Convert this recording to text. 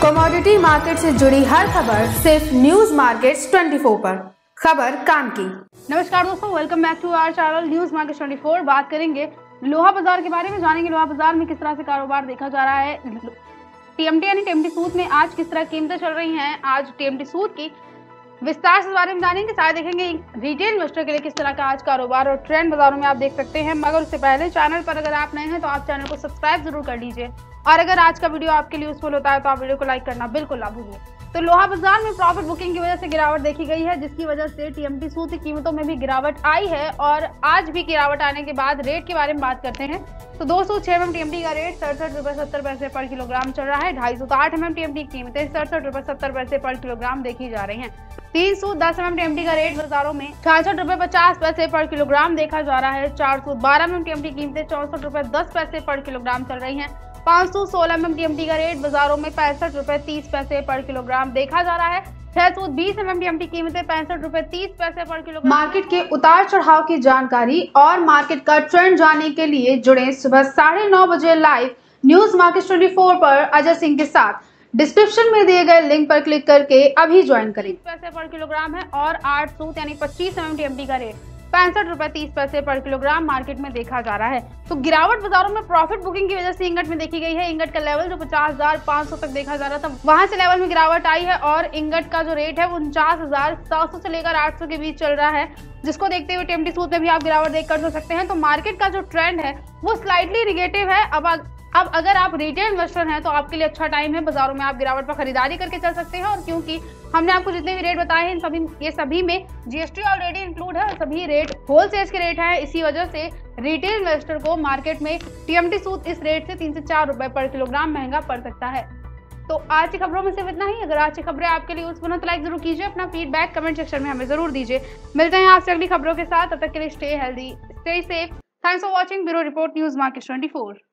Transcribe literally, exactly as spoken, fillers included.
Commodity market से जुड़ी हर खबर सिर्फ न्यूज मार्केट्स चौबीस पर। खबर काम की। नमस्कार दोस्तों, welcome back to our channel news market चौबीस। बात करेंगे लोहा बाजार के बारे में, जानेंगे लोहा बाजार में किस तरह से कारोबार देखा जा रहा है। टीएमटी यानी टीएमटी सूद में आज किस तरह कीमतें चल रही हैं, आज टीएमटी सूद की विस्तार से बारे में जानेंगे। साथ देखेंगे रिटेल इन्वेस्टर के लिए किस तरह का आज कारोबार और ट्रेंड बाजारों में आप देख सकते हैं। मगर उससे पहले चैनल पर अगर आप नए हैं तो आप चैनल को सब्सक्राइब जरूर कर लीजिए, और अगर आज का वीडियो आपके लिए यूजफुल होता है तो आप वीडियो को लाइक करना बिल्कुल ना भूलिए। तो लोहा बाजार में प्रॉफिट बुकिंग की वजह से गिरावट देखी गई है, जिसकी वजह से टीएमटी सूद की कीमतों में भी गिरावट आई है। और आज भी गिरावट आने के बाद रेट के बारे में बात करते हैं तो दो सौ छह एम टीएमटी का रेट सड़सठ रुपए सत्तर पैसे पर किलोग्राम चल रहा है। ढाई सौ आठ एम टीएमटी की कीमतें सड़सठ रुपए सत्तर पैसे पर किलोग्राम देखी जा रही है। तीन सौ दस एम टीएमटी का रेट बाजारों में छियासठ रुपए पचास पैसे पर किलोग्राम देखा जा रहा है। चार सौ बारह एम टीएमटी कीमतें चौसठ रुपए दस पैसे पर किलोग्राम चल रही है। पाँच सौ सोलह एम टीएमटी का रेट बाजारों में पैंसठ रुपए तीस पैसे पर किलोग्राम देखा जा रहा है। छह सौ बीस एम टीएमटी कीमतें पैंसठ रुपए तीस पैसे पर किलोग्राम। मार्केट के उतार चढ़ाव की जानकारी और मार्केट का ट्रेंड जानने के लिए जुड़े सुबह साढ़े नौ बजे लाइव न्यूज मार्केट चौबीस पर अजय सिंह के साथ। डिस्क्रिप्शन में दिए गए लिंक पर क्लिक करके अभी ज्वाइन करें। पैसे पर किलोग्राम है और आठ सौ यानी पच्चीस एम टीएमटी का रेट पैंसठ रुपए तीस पैसे पर किलोग्राम मार्केट में देखा जा रहा है। तो गिरावट बाजारों में प्रॉफिट बुकिंग की वजह से इंगट में देखी गई है। इंगट का लेवल जो पचास हजार पाँच सौ तक देखा जा रहा था, वहां से लेवल में गिरावट आई है और इंगट का जो रेट है वो उनचास हजार सात सौ से लेकर आठ सौ के बीच चल रहा है, जिसको देखते हुए टीएमटी सूद में भी आप गिरावट देख कर सकते हैं। तो मार्केट का जो ट्रेंड है वो स्लाइटली निगेटिव है। अब अब अगर आप रिटेल इन्वेस्टर हैं तो आपके लिए अच्छा टाइम है, बाजारों में आप गिरावट पर खरीदारी करके चल सकते हैं। और क्योंकि हमने आपको जितने भी रेट बताए हैं इन सभी ये सभी में जीएसटी ऑलरेडी इंक्लूड है और सभी रेट होलसेल के रेट हैं, इसी वजह से रिटेल इन्वेस्टर को मार्केट में टीएमटी सूद इस रेट से तीन से चार रुपए पर किलोग्राम महंगा पड़ सकता है। तो आज की खबरों में सिर्फ इतना ही। अगर आज की खबरें आपके लिए यूजफुल हो तो लाइक जरूर कीजिए, अपना फीडबैक कमेंट सेक्शन में हमें जरूर दीजिए। मिलते हैं आपसे अगली खबरों के साथ, तब तक के लिए stay healthy, stay safe. Thanks for watching. Bureau report news market चौबीस।